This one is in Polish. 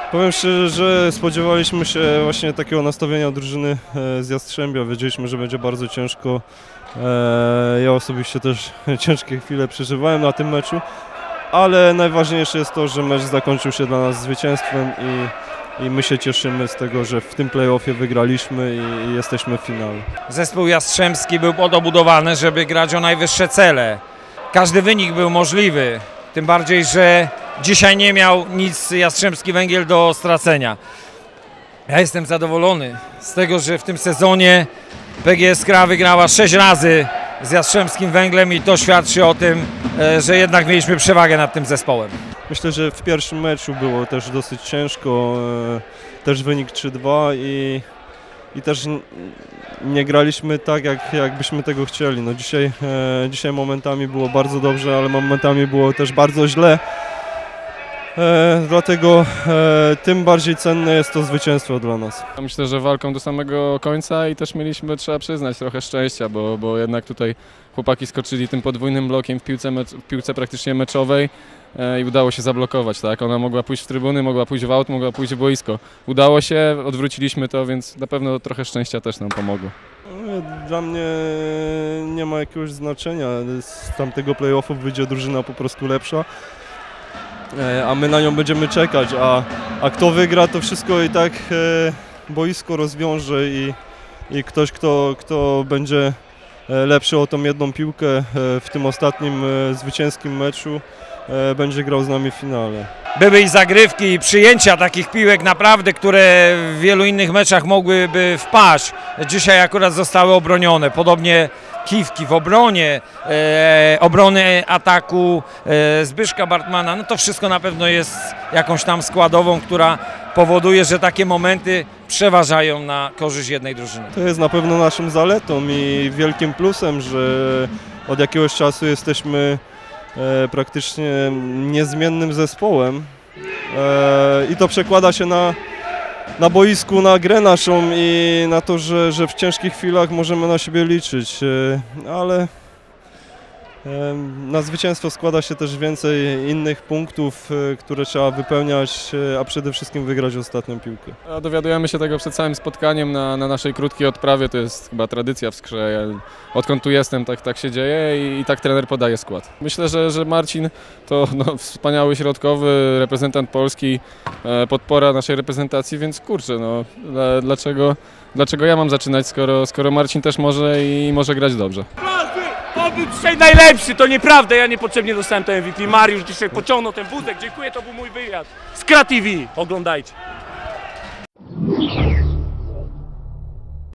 Powiem szczerze, że spodziewaliśmy się właśnie takiego nastawienia drużyny z Jastrzębia. Wiedzieliśmy, że będzie bardzo ciężko. Ja osobiście też ciężkie chwile przeżywałem na tym meczu, ale najważniejsze jest to, że mecz zakończył się dla nas zwycięstwem i my się cieszymy z tego, że w tym play-offie wygraliśmy i jesteśmy w finale. Zespół jastrzębski był podbudowany, żeby grać o najwyższe cele. Każdy wynik był możliwy, tym bardziej, że dzisiaj nie miał nic Jastrzębski Węgiel do stracenia. Ja jestem zadowolony z tego, że w tym sezonie PGS Skra wygrała 6 razy z Jastrzębskim Węglem i to świadczy o tym, że jednak mieliśmy przewagę nad tym zespołem. Myślę, że w pierwszym meczu było też dosyć ciężko, też wynik 3-2 i też nie graliśmy tak, jakbyśmy tego chcieli. No dzisiaj momentami było bardzo dobrze, ale momentami było też bardzo źle. Dlatego tym bardziej cenne jest to zwycięstwo dla nas. Myślę, że walką do samego końca i też mieliśmy, trzeba przyznać, trochę szczęścia, bo jednak tutaj chłopaki skoczyli tym podwójnym blokiem w piłce praktycznie meczowej i udało się zablokować. Tak? Ona mogła pójść w trybuny, mogła pójść w aut, mogła pójść w boisko. Udało się, odwróciliśmy to, więc na pewno trochę szczęścia też nam pomogło. Dla mnie nie ma jakiegoś znaczenia. Z tamtego play-offu wyjdzie drużyna po prostu lepsza, a my na nią będziemy czekać, a kto wygra, to wszystko i tak boisko rozwiąże i ktoś, kto będzie lepszy o tą jedną piłkę w tym ostatnim zwycięskim meczu, będzie grał z nami w finale. Były i zagrywki, i przyjęcia takich piłek naprawdę, które w wielu innych meczach mogłyby wpaść. Dzisiaj akurat zostały obronione. Podobnie kiwki w obronie, obrony ataku Zbyszka Bartmana. No to wszystko na pewno jest jakąś tam składową, która powoduje, że takie momenty przeważają na korzyść jednej drużyny. To jest na pewno naszą zaletą i wielkim plusem, że od jakiegoś czasu jesteśmy praktycznie niezmiennym zespołem i to przekłada się na boisku, na grę naszą i na to, że w ciężkich chwilach możemy na siebie liczyć, ale na zwycięstwo składa się też więcej innych punktów, które trzeba wypełniać, a przede wszystkim wygrać ostatnią piłkę. Dowiadujemy się tego przed całym spotkaniem na naszej krótkiej odprawie, to jest chyba tradycja w Skrze. Odkąd tu jestem, tak się dzieje i tak trener podaje skład. Myślę, że Marcin to wspaniały środkowy, reprezentant Polski, podpora naszej reprezentacji, więc kurczę, dlaczego ja mam zaczynać, skoro Marcin też może i może grać dobrze. On był dzisiaj najlepszy, to nieprawda, ja niepotrzebnie dostałem to MVP. Mariusz dzisiaj pociągnął ten wózek, dziękuję, to był mój wywiad. Skra TV, oglądajcie.